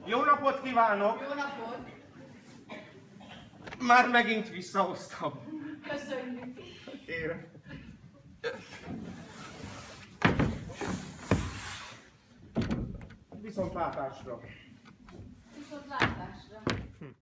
Jó napot kívánok! Jó napot! Már megint visszahoztam. Köszönjük! Kérem. Viszontlátásra. Viszontlátásra!